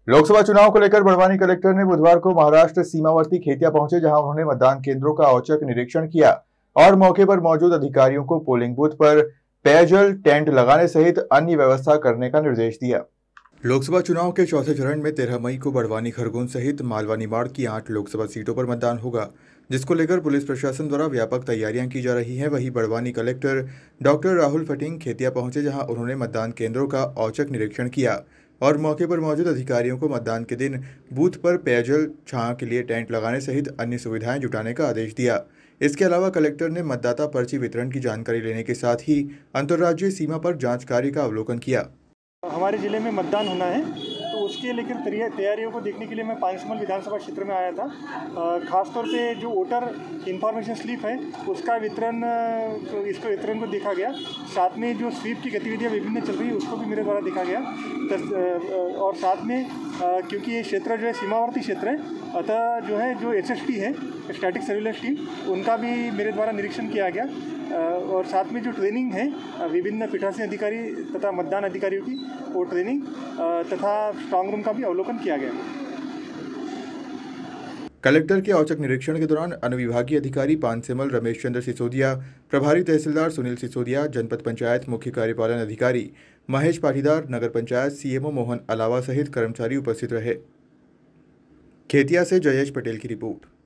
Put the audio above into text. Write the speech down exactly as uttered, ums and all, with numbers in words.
लोकसभा चुनाव को लेकर बड़वानी कलेक्टर ने बुधवार को महाराष्ट्र सीमावर्ती खेतिया पहुंचे, जहां उन्होंने मतदान केंद्रों का औचक निरीक्षण किया और मौके पर मौजूद अधिकारियों को पोलिंग बूथ पर पेयजल टेंट लगाने सहित अन्य व्यवस्था करने का निर्देश दिया। लोकसभा चुनाव के चौथे चरण में तेरह मई को बड़वानी, खरगोन सहित मालवा, निमाड़ की आठ लोकसभा सीटों पर मतदान होगा, जिसको लेकर पुलिस प्रशासन द्वारा व्यापक तैयारियां की जा रही हैं। वहीं बड़वानी कलेक्टर डॉक्टर राहुल फटिंग खेतिया पहुंचे, जहां उन्होंने मतदान केंद्रों का औचक निरीक्षण किया और मौके पर मौजूद अधिकारियों को मतदान के दिन बूथ पर पेयजल, छां के लिए टेंट लगाने सहित अन्य सुविधाएं जुटाने का आदेश दिया। इसके अलावा कलेक्टर ने मतदाता पर्ची वितरण की जानकारी लेने के साथ ही अंतर्राज्यीय सीमा पर जांच कार्य का अवलोकन किया। हमारे ज़िले में मतदान होना है, तो उसके लेकर तैयारियों को देखने के लिए मैं पांचमल विधानसभा क्षेत्र में आया था। ख़ासतौर पे जो वोटर इन्फॉर्मेशन स्लिप है उसका वितरण इसको वितरण को देखा गया। साथ में जो स्वीप की गतिविधियां विभिन्न चल रही है उसको भी मेरे द्वारा देखा गया। और साथ में क्योंकि ये क्षेत्र जो है सीमावर्ती क्षेत्र है, अतः जो है जो एस एस टी है, स्टैटिक सर्विलेंस टीम, उनका भी मेरे द्वारा निरीक्षण किया गया। और साथ में जो ट्रेनिंग है विभिन्न पीठासीन अधिकारी तथा मतदान अधिकारियों की, वो ट्रेनिंग तथा स्ट्रांग रूम का भी अवलोकन किया गया। कलेक्टर के औचक निरीक्षण के दौरान अनुविभागीय अधिकारी पानसेमल रमेश चंद्र सिसोदिया, प्रभारी तहसीलदार सुनील सिसोदिया, जनपद पंचायत मुख्य कार्यपालन अधिकारी महेश पाटीदार, नगर panchayat C M O Mohan अलावा सहित कर्मचारी उपस्थित रहे। खेतिया से जयेश पटेल की रिपोर्ट।